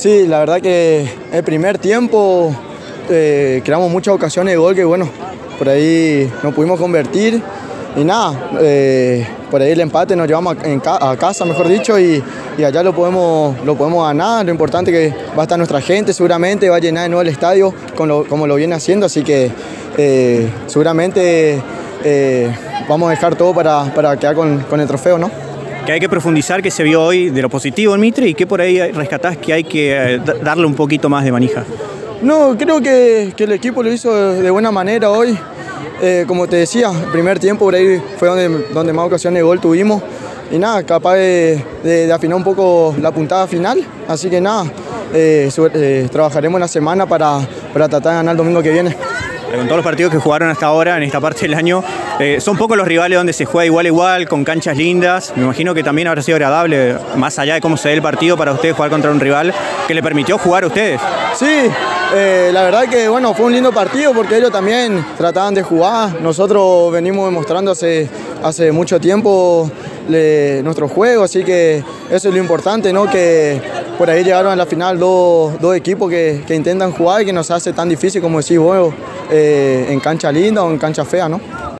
Sí, la verdad que el primer tiempo creamos muchas ocasiones de gol que bueno, por ahí no pudimos convertir y nada, por ahí el empate nos llevamos a casa, mejor dicho, y allá lo podemos ganar. Lo importante es que va a estar nuestra gente, seguramente va a llenar de nuevo el estadio como lo viene haciendo, así que seguramente vamos a dejar todo para quedar con el trofeo, ¿no? Que hay que profundizar, que se vio hoy de lo positivo en Mitre y que por ahí rescatás que hay que darle un poquito más de manija. No, creo que el equipo lo hizo de buena manera hoy. Como te decía, el primer tiempo por ahí fue donde más ocasiones de gol tuvimos. Y nada, capaz de afinar un poco la puntada final. Así que nada, trabajaremos en la semana para tratar de ganar el domingo que viene. Con todos los partidos que jugaron hasta ahora, en esta parte del año, son pocos los rivales donde se juega igual a igual, con canchas lindas. Me imagino que también habrá sido agradable, más allá de cómo se ve el partido, para ustedes jugar contra un rival que le permitió jugar a ustedes. Sí, la verdad que bueno, fue un lindo partido porque ellos también trataban de jugar. Nosotros venimos demostrando hace mucho tiempo nuestro juego, así que eso es lo importante, ¿no? Que por ahí llegaron a la final dos equipos que intentan jugar y que nos hace tan difícil como decís vos, en cancha linda o en cancha fea, ¿no?